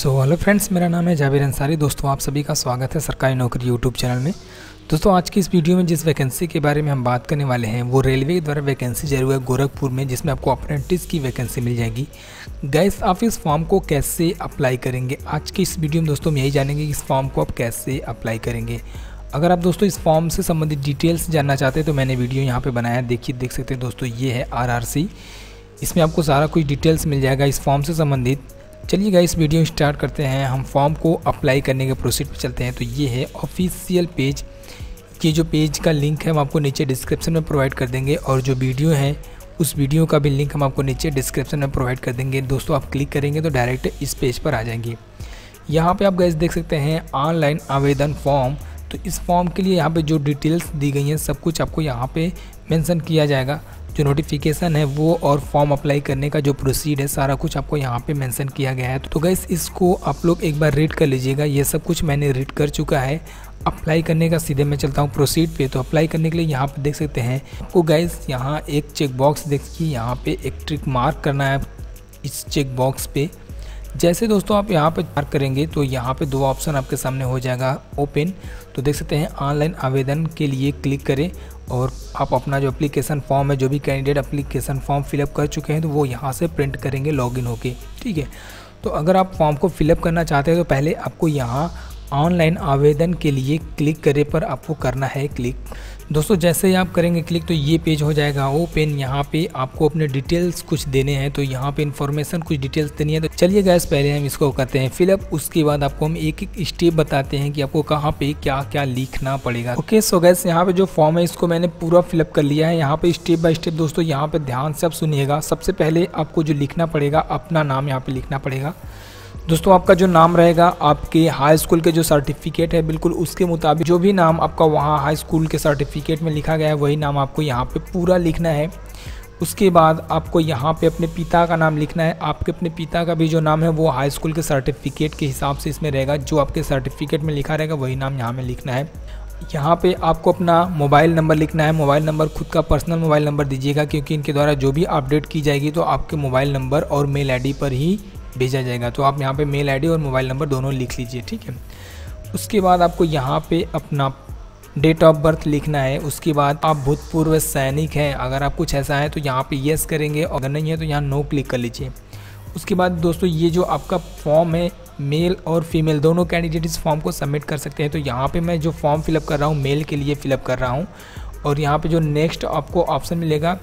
Hello friends, मेरा नाम है जावेद अंसारी। दोस्तों, आप सभी का स्वागत है सरकारी नौकरी यूट्यूब चैनल में। दोस्तों, आज की इस वीडियो में जिस वैकेंसी के बारे में हम बात करने वाले हैं वो रेलवे के द्वारा वैकेंसी जारी हुआ है गोरखपुर में, जिसमें आपको अप्रेंटिस की वैकेंसी मिल जाएगी। गाइस, आप इस फॉर्म को कैसे अप्लाई करेंगे, आज की इस वीडियो में दोस्तों हम यही जानेंगे कि इस फॉर्म को आप कैसे अप्लाई करेंगे। अगर आप दोस्तों इस फॉर्म से संबंधित डिटेल्स जानना चाहते हैं तो मैंने वीडियो यहाँ पर बनाया, देखिए देख सकते हैं दोस्तों, ये है RRC। इसमें आपको सारा कुछ डिटेल्स मिल जाएगा इस फॉर्म से संबंधित। चलिए गाइस, वीडियो स्टार्ट करते हैं। हम फॉर्म को अप्लाई करने के प्रोसीड पे चलते हैं। तो ये है ऑफिशियल पेज। ये जो पेज का लिंक है हम आपको नीचे डिस्क्रिप्शन में प्रोवाइड कर देंगे, और जो वीडियो है उस वीडियो का भी लिंक हम आपको नीचे डिस्क्रिप्शन में प्रोवाइड कर देंगे। दोस्तों, आप क्लिक करेंगे तो डायरेक्ट इस पेज पर आ जाएंगे। यहाँ पे आप गाइस देख सकते हैं ऑनलाइन आवेदन फॉर्म। तो इस फॉर्म के लिए यहाँ पे जो डिटेल्स दी गई हैं सब कुछ आपको यहाँ पे मेंशन किया जाएगा। जो नोटिफिकेशन है वो और फॉर्म अप्लाई करने का जो प्रोसीड है सारा कुछ आपको यहाँ पे मेंशन किया गया है। तो गाइस, इसको आप लोग एक बार रीड कर लीजिएगा। ये सब कुछ मैंने रीड कर चुका है। अप्लाई करने का सीधे मैं चलता हूँ प्रोसीड पे। तो अप्लाई करने के लिए यहाँ पे देख सकते हैं आपको गाइस यहाँ एक चेक बॉक्स देखिए, यहाँ पे एक ट्रिक मार्क करना है इस चेक बॉक्स पे। जैसे दोस्तों आप यहाँ पे मार्क करेंगे तो यहाँ पे दो ऑप्शन आपके सामने हो जाएगा ओपन। तो देख सकते हैं ऑनलाइन आवेदन के लिए क्लिक करें और आप अपना जो एप्लीकेशन फॉर्म है, जो भी कैंडिडेट एप्लीकेशन फॉर्म फिलअप कर चुके हैं तो वो यहाँ से प्रिंट करेंगे लॉगिन होके। ठीक है, तो अगर आप फॉर्म को फिलअप करना चाहते हैं तो पहले आपको यहाँ ऑनलाइन आवेदन के लिए क्लिक करे पर आपको करना है क्लिक। दोस्तों, जैसे ही आप करेंगे क्लिक तो ये पेज हो जाएगा ओपन। यहाँ पे आपको अपने डिटेल्स कुछ देने हैं, तो यहाँ पे इन्फॉर्मेशन कुछ डिटेल्स देनी है। तो चलिए गाइस, पहले हम इसको करते हैं फिलअप। उसके बाद आपको हम एक एक स्टेप बताते हैं कि आपको कहाँ पे क्या क्या लिखना पड़ेगा। ओके, सो गाइस, यहाँ पे जो फॉर्म है इसको मैंने पूरा फिलअप कर लिया है। यहाँ पे स्टेप बाय स्टेप दोस्तों यहाँ पे ध्यान से आप सुनिएगा। सबसे पहले आपको जो लिखना पड़ेगा, अपना नाम यहाँ पे लिखना पड़ेगा। दोस्तों, आपका जो नाम रहेगा आपके हाई स्कूल के जो सर्टिफिकेट है बिल्कुल उसके मुताबिक जो भी नाम आपका वहाँ हाई स्कूल के सर्टिफिकेट में लिखा गया है वही नाम आपको यहाँ पे पूरा लिखना है। उसके बाद आपको यहाँ पे अपने पिता का नाम लिखना है। आपके अपने पिता का भी जो नाम है वो हाई स्कूल के सर्टिफिकेट के हिसाब से इसमें रहेगा। जो आपके सर्टिफिकेट में लिखा रहेगा वही नाम यहाँ में लिखना है। यहाँ पे आपको अपना मोबाइल नंबर लिखना है। मोबाइल नंबर खुद का पर्सनल मोबाइल नंबर दीजिएगा, क्योंकि इनके द्वारा जो भी अपडेट की जाएगी तो आपके मोबाइल नंबर और मेल ID पर ही भेजा जाएगा। तो आप यहाँ पे मेल ID और मोबाइल नंबर दोनों लिख लीजिए। ठीक है, उसके बाद आपको यहाँ पे अपना डेट ऑफ बर्थ लिखना है। उसके बाद आप भूतपूर्व सैनिक हैं, अगर आप कुछ ऐसा है तो यहाँ पे येस करेंगे, और अगर नहीं है तो यहाँ नो क्लिक कर लीजिए। उसके बाद दोस्तों ये जो आपका फॉर्म है, मेल और फीमेल दोनों कैंडिडेट इस फॉर्म को सबमिट कर सकते हैं। तो यहाँ पे मैं जो फॉर्म फिलअप कर रहा हूँ मेल के लिए फिलअप कर रहा हूँ, और यहाँ पे जो नेक्स्ट आपको ऑप्शन मिलेगा,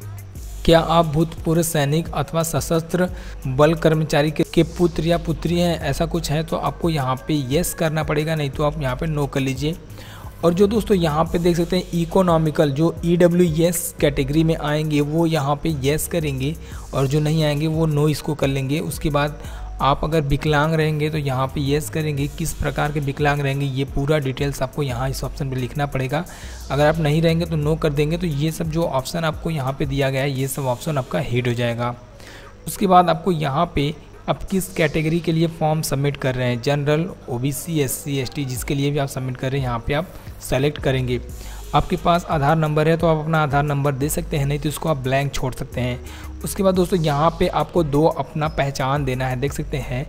क्या आप भूतपूर्व सैनिक अथवा सशस्त्र बल कर्मचारी के पुत्र या पुत्री हैं, ऐसा कुछ है तो आपको यहाँ पे येस करना पड़ेगा, नहीं तो आप यहाँ पे नो कर लीजिए। और जो दोस्तों यहाँ पे देख सकते हैं इकोनॉमिकल जो EWS कैटेगरी में आएंगे वो यहाँ पे येस करेंगे, और जो नहीं आएंगे वो नो इसको कर लेंगे। उसके बाद आप अगर विकलांग रहेंगे तो यहाँ पे येस करेंगे। किस प्रकार के विकलांग रहेंगे ये पूरा डिटेल्स आपको यहाँ इस ऑप्शन पे लिखना पड़ेगा। अगर आप नहीं रहेंगे तो नो कर देंगे। तो ये सब जो ऑप्शन आपको यहाँ पे दिया गया है ये सब ऑप्शन आपका हिट हो जाएगा। उसके बाद आपको यहाँ पे आप किस कैटेगरी के लिए फॉर्म सबमिट कर रहे हैं, जनरल, OBC, SC, ST, जिसके लिए भी आप सबमिट कर रहे हैं यहाँ पे आप सेलेक्ट करेंगे। आपके पास आधार नंबर है तो आप अपना आधार नंबर दे सकते हैं, नहीं तो इसको आप ब्लैंक छोड़ सकते हैं। उसके बाद दोस्तों यहाँ पे आपको दो अपना पहचान देना है, देख सकते हैं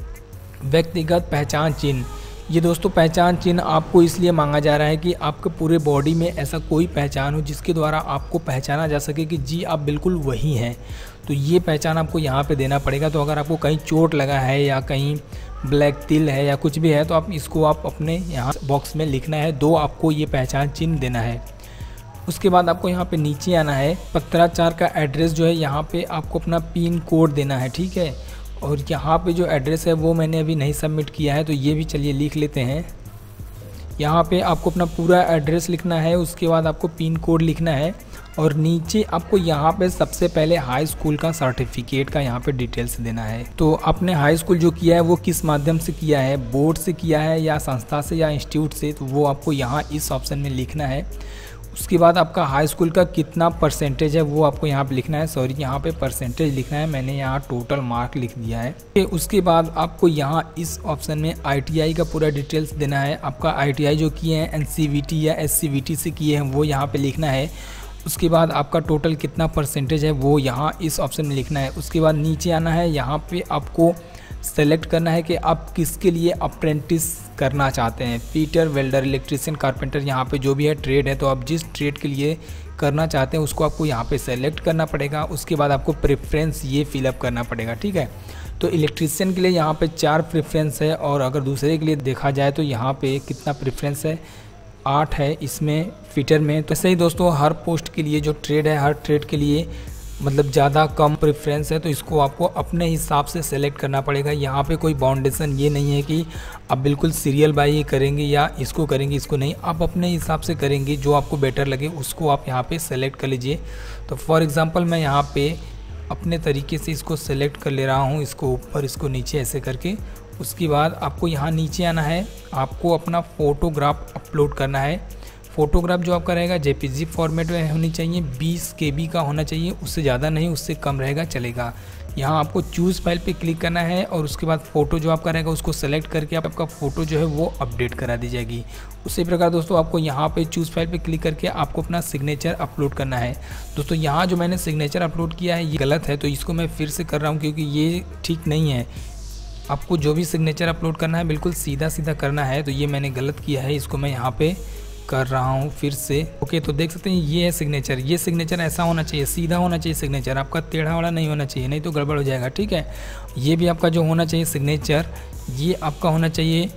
व्यक्तिगत पहचान चिन्ह। ये दोस्तों पहचान चिन्ह आपको इसलिए मांगा जा रहा है कि आपके पूरे बॉडी में ऐसा कोई पहचान हो जिसके द्वारा आपको पहचाना जा सके कि जी आप बिल्कुल वही हैं। तो ये पहचान आपको यहाँ पे देना पड़ेगा। तो अगर आपको कहीं चोट लगा है या कहीं ब्लैक तिल है या कुछ भी है तो आप इसको आप अपने यहाँ बॉक्स में लिखना है। दो आपको ये पहचान चिन्ह देना है। उसके बाद आपको यहाँ पे नीचे आना है। पत्राचार का एड्रेस जो है यहाँ पे आपको अपना पिन कोड देना है। ठीक है, और यहाँ पे जो एड्रेस है वो मैंने अभी नहीं सबमिट किया है तो ये भी चलिए लिख लेते हैं। यहाँ पे आपको अपना पूरा एड्रेस लिखना है। उसके बाद आपको पिन कोड लिखना है, और नीचे आपको यहाँ पे सबसे पहले हाई स्कूल का सर्टिफिकेट का यहाँ पे डिटेल्स देना है। तो आपने हाई स्कूल जो किया है वो किस माध्यम से किया है, बोर्ड से किया है या संस्था से या इंस्टीट्यूट से, तो वो आपको यहाँ इस ऑप्शन में लिखना है। उसके बाद आपका हाई स्कूल का कितना परसेंटेज है वो आपको यहाँ पे लिखना है। सॉरी, यहाँ पे परसेंटेज लिखना है, मैंने यहाँ टोटल मार्क लिख दिया है। उसके बाद आपको यहाँ इस ऑप्शन में ITI का पूरा डिटेल्स देना है। आपका ITI जो किए हैं NCVT या SCVT से किए हैं वो यहाँ पे लिखना है। उसके बाद आपका टोटल कितना परसेंटेज है वो यहाँ इस ऑप्शन में लिखना है। उसके बाद नीचे आना है, यहाँ पे आपको सेलेक्ट करना है कि आप किसके लिए अप्रेंटिस करना चाहते हैं। फिटर, वेल्डर, इलेक्ट्रीशियन, कारपेंटर, यहाँ पे जो भी है ट्रेड है, तो आप जिस ट्रेड के लिए करना चाहते हैं उसको आपको यहाँ पे सेलेक्ट करना पड़ेगा। उसके बाद आपको प्रेफरेंस ये फिलअप करना पड़ेगा, ठीक है। तो इलेक्ट्रीशियन के लिए यहाँ पे 4 प्रेफरेंस है, और अगर दूसरे के लिए देखा जाए तो यहाँ पे कितना प्रेफरेंस है, 8 है इसमें फिटर में। तो ऐसे ही दोस्तों हर पोस्ट के लिए जो ट्रेड है, हर ट्रेड के लिए मतलब ज़्यादा कम प्रेफरेंस है, तो इसको आपको अपने हिसाब से सेलेक्ट करना पड़ेगा। यहाँ पे कोई बाउंडेशन ये नहीं है कि आप बिल्कुल सीरियल बाय ही करेंगे या इसको करेंगे इसको नहीं, आप अपने हिसाब से करेंगे, जो आपको बेटर लगे उसको आप यहाँ पे सेलेक्ट कर लीजिए। तो फॉर एग्ज़ाम्पल मैं यहाँ पे अपने तरीके से इसको सेलेक्ट कर ले रहा हूँ, इसको ऊपर इसको नीचे ऐसे करके। उसके बाद आपको यहाँ नीचे आना है, आपको अपना फ़ोटोग्राफ अपलोड करना है। फ़ोटोग्राफ जो आपका रहेगा जेपीजी फॉर्मेट में होनी चाहिए, 20 KB का होना चाहिए, उससे ज़्यादा नहीं, उससे कम रहेगा चलेगा। यहाँ आपको चूज़ फाइल पे क्लिक करना है, और उसके बाद फ़ोटो जो आपका रहेगा उसको सेलेक्ट करके आपका फ़ोटो जो है वो अपडेट करा दी जाएगी। उसी प्रकार दोस्तों आपको यहाँ पे चूज़ फाइल पे क्लिक करके आपको अपना सिग्नेचर अपलोड करना है। दोस्तों यहाँ जो मैंने सिग्नेचर अपलोड किया है ये गलत है, तो इसको मैं फिर से कर रहा हूँ क्योंकि ये ठीक नहीं है। आपको जो भी सिग्नेचर अपलोड करना है बिल्कुल सीधा सीधा करना है, तो ये मैंने गलत किया है, इसको मैं यहाँ पे कर रहा हूँ फिर से। ओके, तो देख सकते हैं ये है सिग्नेचर। ये सिग्नेचर ऐसा होना चाहिए, सीधा होना चाहिए सिग्नेचर, आपका टेढ़ा वाला नहीं होना चाहिए, नहीं तो गड़बड़ हो जाएगा, ठीक है। ये भी आपका जो होना चाहिए सिग्नेचर, ये आपका होना चाहिए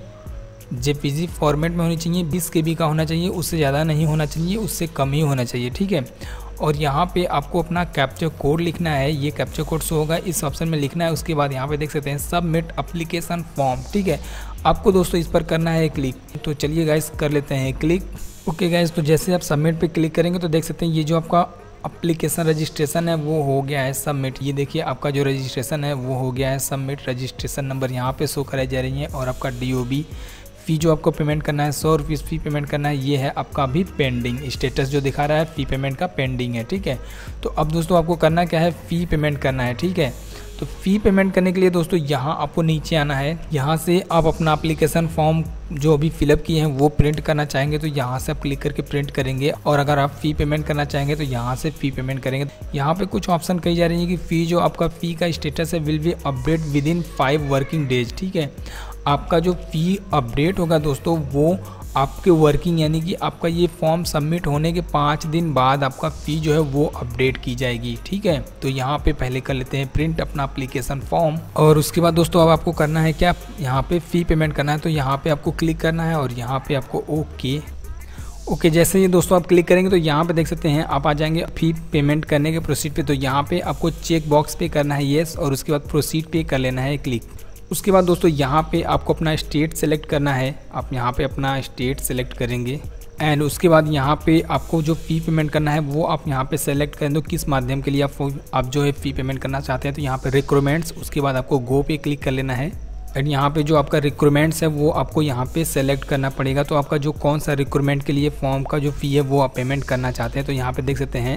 जेपीजी फॉर्मेट में होनी चाहिए, 20 KB का होना चाहिए, उससे ज़्यादा नहीं होना चाहिए, उससे कम ही होना चाहिए, ठीक है। और यहाँ पे आपको अपना कैप्चर कोड लिखना है, ये कैप्चर कोड शो होगा, इस ऑप्शन में लिखना है। उसके बाद यहाँ पे देख सकते हैं सबमिट एप्लीकेशन फॉर्म, ठीक है। आपको दोस्तों इस पर करना है क्लिक। तो चलिए गाइस कर लेते हैं क्लिक। ओके गाइस, तो जैसे आप सबमिट पे क्लिक करेंगे तो देख सकते हैं ये जो आपका एप्लीकेशन रजिस्ट्रेशन है वो हो गया है सबमिट। ये देखिए आपका जो रजिस्ट्रेशन है वो हो गया है सबमिट। रजिस्ट्रेशन नंबर यहाँ पे शो कराई जा रही है, और आपका DOB फ़ी जो आपको पेमेंट करना है 100 रुपीज़ फ़ी पेमेंट करना है, ये है आपका अभी पेंडिंग। स्टेटस जो दिखा रहा है फ़ी पेमेंट का पेंडिंग है, ठीक है। तो अब दोस्तों आपको करना क्या है, फ़ी पेमेंट करना है, ठीक है। तो फ़ी पेमेंट करने के लिए दोस्तों यहाँ आपको नीचे आना है। यहाँ से आप अपना एप्लीकेशन फॉर्म जो अभी फिलअप किए हैं वो प्रिंट करना चाहेंगे तो यहाँ से आप क्लिक करके प्रिंट करेंगे, और अगर आप फ़ी पेमेंट करना चाहेंगे तो यहाँ से फ़ी पेमेंट करेंगे। यहाँ पे कुछ ऑप्शन कही जा रही है कि फ़ी जो आपका फ़ी का स्टेटस है will be update within 5 working days, ठीक है। आपका जो फ़ी अपडेट होगा दोस्तों वो आपके वर्किंग यानी कि आपका ये फॉर्म सबमिट होने के 5 दिन बाद आपका फ़ी जो है वो अपडेट की जाएगी, ठीक है। तो यहाँ पे पहले कर लेते हैं प्रिंट अपना एप्लीकेशन फॉर्म, और उसके बाद दोस्तों अब आपको करना है क्या, यहाँ पे फ़ी पेमेंट करना है। तो यहाँ पे आपको क्लिक करना है, और यहाँ पे आपको ओके जैसे ही दोस्तों आप क्लिक करेंगे तो यहाँ पे देख सकते हैं आप आ जाएंगे फ़ी पेमेंट करने के प्रोसीड पे। तो यहाँ पे आपको चेक बॉक्स पे करना है येस, और उसके बाद प्रोसीड पे कर लेना है क्लिक। उसके बाद दोस्तों यहाँ पे आपको अपना स्टेट सेलेक्ट करना है, आप यहाँ पे अपना स्टेट सेलेक्ट करेंगे, एंड उसके बाद यहाँ पे आपको जो फ़ी पेमेंट करना है वो आप यहाँ पे सेलेक्ट करें, तो किस माध्यम के लिए आप जो है फ़ी पेमेंट करना चाहते हैं। तो यहाँ पे रिक्वायरमेंट्स, उसके बाद आपको गो पे क्लिक कर लेना है, एंड यहाँ पे जो आपका रिक्वायरमेंट्स है वो आपको यहाँ पे सेलेक्ट करना पड़ेगा। तो आपका जो कौन सा रिक्वायरमेंट के लिए फॉर्म का जो फ़ी है वो आप पेमेंट करना चाहते हैं। तो यहाँ पे देख सकते हैं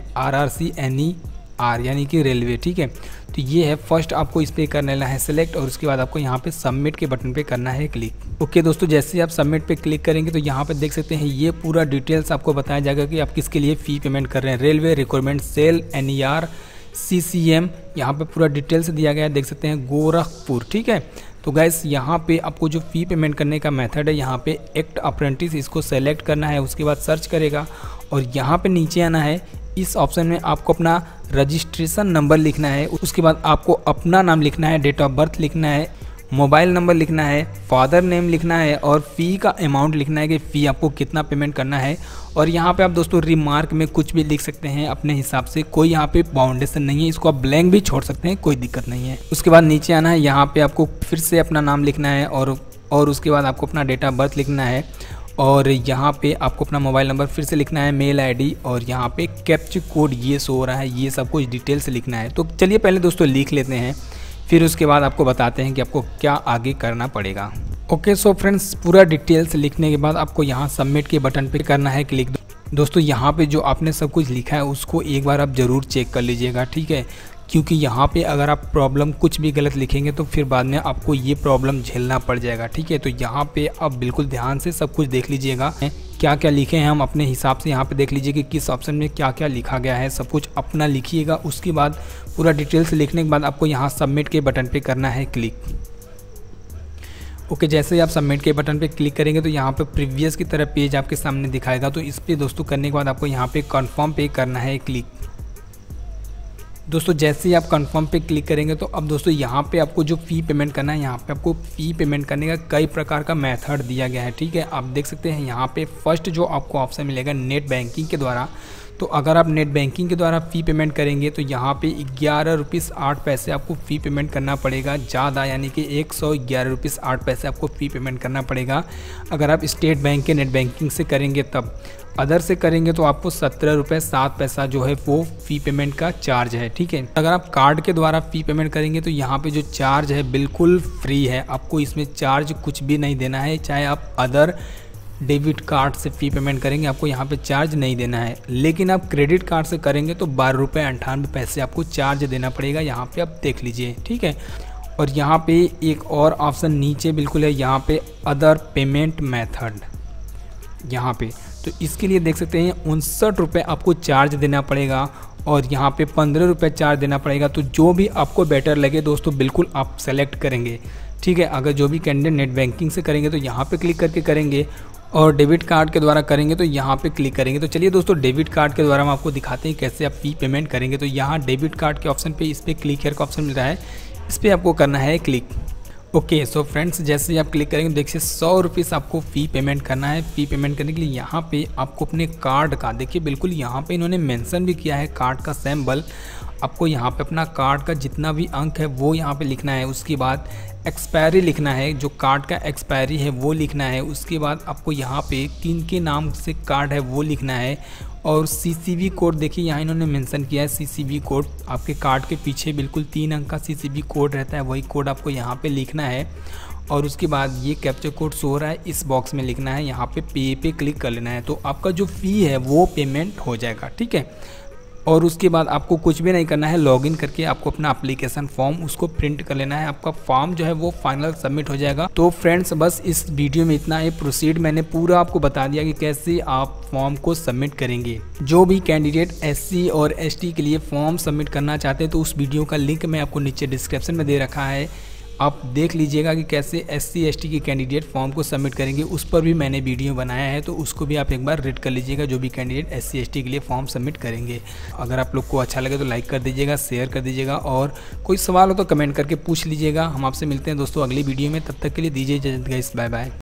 RRCNER यानी कि रेलवे, ठीक है। तो ये है फर्स्ट, आपको इस पर कर लेना है सेलेक्ट, और उसके बाद आपको यहाँ पे सबमिट के बटन पे करना है क्लिक। ओके दोस्तों, जैसे आप सबमिट पे क्लिक करेंगे तो यहाँ पे देख सकते हैं ये पूरा डिटेल्स आपको बताया जाएगा कि आप किसके लिए फ़ी पेमेंट कर रहे हैं। Railway, requirement, cell, NER, CCM, यहाँ पे पूरा डिटेल्स दिया गया है, देख सकते हैं गोरखपुर, ठीक है। तो गाइस यहाँ पे आपको जो फ़ी पेमेंट करने का मेथड है, यहाँ पे एक्ट अप्रेंटिस, इसको सेलेक्ट करना है। उसके बाद सर्च करेगा, और यहाँ पे नीचे आना है, इस ऑप्शन में आपको अपना रजिस्ट्रेशन नंबर लिखना है। उसके बाद आपको अपना नाम लिखना है, डेट ऑफ बर्थ लिखना है, मोबाइल नंबर लिखना है, फादर नेम लिखना है, और फ़ी का अमाउंट लिखना है कि फ़ी आपको कितना पेमेंट करना है। और यहाँ पे आप दोस्तों रिमार्क में कुछ भी लिख सकते हैं अपने हिसाब से, कोई यहाँ पे बाउंडेशन नहीं है, इसको आप ब्लैंक भी छोड़ सकते हैं, कोई दिक्कत नहीं है। उसके बाद नीचे आना है, यहाँ पे आपको फिर से अपना नाम लिखना है, और उसके बाद आपको अपना डेट ऑफ बर्थ लिखना है, और यहाँ पे आपको अपना मोबाइल नंबर फिर से लिखना है, मेल ID, और यहाँ पे कैप्चा कोड ये शो हो रहा है, ये सब कुछ डिटेल से लिखना है। तो चलिए पहले दोस्तों लिख लेते हैं, फिर उसके बाद आपको बताते हैं कि आपको क्या आगे करना पड़ेगा। ओके सो फ्रेंड्स, पूरा डिटेल्स लिखने के बाद आपको यहाँ सबमिट के बटन पे करना है क्लिक। दोस्तों यहाँ पे जो आपने सब कुछ लिखा है उसको एक बार आप ज़रूर चेक कर लीजिएगा, ठीक है, क्योंकि यहाँ पे अगर आप प्रॉब्लम कुछ भी गलत लिखेंगे तो फिर बाद में आपको ये प्रॉब्लम झेलना पड़ जाएगा, ठीक है। तो यहाँ पे आप बिल्कुल ध्यान से सब कुछ देख लीजिएगा, क्या क्या लिखे हैं हम अपने हिसाब से यहाँ पे देख लीजिए कि किस ऑप्शन में क्या क्या लिखा गया है, सब कुछ अपना लिखिएगा। उसके बाद पूरा डिटेल्स लिखने के बाद आपको यहाँ सबमिट के बटन पे करना है क्लिक। ओके, जैसे ही आप सबमिट के बटन पे क्लिक करेंगे तो यहाँ पे प्रीवियस की तरह पेज आपके सामने दिखाएगा। तो इस पे दोस्तों करने के बाद आपको यहाँ पे कंफर्म पे करना है क्लिक। दोस्तों जैसे ही आप कंफर्म पे क्लिक करेंगे तो अब दोस्तों यहाँ पे आपको जो फ़ी पेमेंट करना है, यहाँ पे आपको फ़ी पेमेंट करने का कई प्रकार का मेथड दिया गया है। ठीक है, आप देख सकते हैं यहाँ पे फर्स्ट जो आपको ऑप्शन मिलेगा नेट बैंकिंग के द्वारा। तो अगर आप नेट बैंकिंग के द्वारा फ़ी पेमेंट करेंगे तो यहाँ पे 11 रुपीज़ 8 पैसे आपको फ़ी पेमेंट करना पड़ेगा ज़्यादा, यानी कि 111 रुपीज़ 8 पैसे आपको फ़ी पेमेंट करना पड़ेगा अगर आप स्टेट बैंक के नेट बैंकिंग से करेंगे तब। अदर से करेंगे तो आपको 17 रुपये 7 पैसा जो है वो फ़ी पेमेंट का चार्ज है। ठीक है, अगर आप कार्ड के द्वारा फ़ी पेमेंट करेंगे तो यहाँ पे जो चार्ज है बिल्कुल फ्री है, आपको इसमें चार्ज कुछ भी नहीं देना है। चाहे आप अदर डेबिट कार्ड से फ़ी पेमेंट करेंगे आपको यहाँ पे चार्ज नहीं देना है, लेकिन आप क्रेडिट कार्ड से करेंगे तो 12 रुपये 98 पैसे आपको चार्ज देना पड़ेगा। यहाँ पे आप देख लीजिए। ठीक है, और यहाँ पे एक और ऑप्शन नीचे बिल्कुल है, यहाँ पे अदर पेमेंट मेथड, यहाँ पे तो इसके लिए देख सकते हैं 59 रुपये आपको चार्ज देना पड़ेगा और यहाँ पे 15 रुपये चार्ज देना पड़ेगा। तो जो भी आपको बेटर लगे दोस्तों बिल्कुल आप सेलेक्ट करेंगे। ठीक है, अगर जो भी कैंडिडेट नेट बैंकिंग से करेंगे तो यहाँ पे क्लिक करके करेंगे और डेबिट कार्ड के द्वारा करेंगे तो यहाँ पे क्लिक करेंगे। तो चलिए दोस्तों डेबिट कार्ड के द्वारा हम आपको दिखाते हैं कैसे आप फ़ी पेमेंट करेंगे। तो यहाँ डेबिट कार्ड के ऑप्शन पे इस पर क्लिक हेयर का ऑप्शन मिल रहा है, इस पर आपको करना है क्लिक। ओके, सो फ्रेंड्स जैसे ही आप क्लिक करेंगे देखिए 100 रुपीज़ आपको फ़ी पेमेंट करना है। फ़ी पेमेंट करने के लिए यहाँ पे आपको अपने कार्ड का, देखिए बिल्कुल यहाँ पे इन्होंने मेंशन भी किया है कार्ड का सिंबल। आपको यहाँ पे अपना कार्ड का जितना भी अंक है वो यहाँ पे लिखना है। उसके बाद एक्सपायरी लिखना है, जो कार्ड का एक्सपायरी है वो लिखना है। उसके बाद आपको यहाँ पे किन के नाम से कार्ड है वो लिखना है। और CCV कोड देखिए यहाँ इन्होंने मेंशन किया है, CCV कोड आपके कार्ड के पीछे बिल्कुल 3 अंक का CCV कोड रहता है, वही कोड आपको यहाँ पे लिखना है। और उसके बाद ये कैप्चर कोड शो हो रहा है, इस बॉक्स में लिखना है, यहाँ पे पे क्लिक कर लेना है। तो आपका जो फ़ी है वो पेमेंट हो जाएगा। ठीक है, और उसके बाद आपको कुछ भी नहीं करना है, लॉगिन करके आपको अपना एप्लीकेशन फॉर्म उसको प्रिंट कर लेना है। आपका फॉर्म जो है वो फाइनल सबमिट हो जाएगा। तो फ्रेंड्स बस इस वीडियो में इतना ही। प्रोसीड मैंने पूरा आपको बता दिया कि कैसे आप फॉर्म को सबमिट करेंगे। जो भी कैंडिडेट SC और ST के लिए फॉर्म सबमिट करना चाहते हैं तो उस वीडियो का लिंक मैं आपको नीचे डिस्क्रिप्शन में दे रखा है, आप देख लीजिएगा कि कैसे SC ST के कैंडिडेट फॉर्म को सबमिट करेंगे। उस पर भी मैंने वीडियो बनाया है, तो उसको भी आप एक बार रीड कर लीजिएगा, जो भी कैंडिडेट SC ST के लिए फॉर्म सबमिट करेंगे। अगर आप लोग को अच्छा लगे तो लाइक कर दीजिएगा, शेयर कर दीजिएगा और कोई सवाल हो तो कमेंट करके पूछ लीजिएगा। हम आपसे मिलते हैं दोस्तों अगली वीडियो में, तब तक के लिए दीजिए इजाज़त गाइस, बाय बाय।